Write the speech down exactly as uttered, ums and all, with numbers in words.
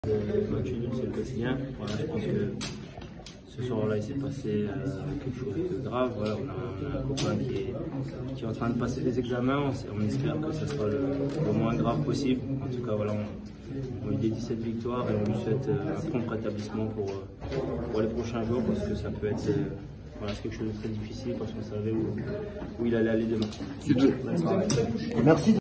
Le match nul, c'est le quotidien. Voilà, je pense que ce soir-là, il s'est passé euh, quelque chose de grave. Voilà, on, a, on a un copain qui est, qui est en train de passer des examens. On, on espère que ce soit le, le moins grave possible. En tout cas, voilà, on, on lui dédie cette victoire et on lui souhaite euh, un prompt rétablissement pour, euh, pour les prochains jours parce que ça peut être euh, voilà, quelque chose de très difficile parce qu'on savait où, où il allait aller demain. Merci.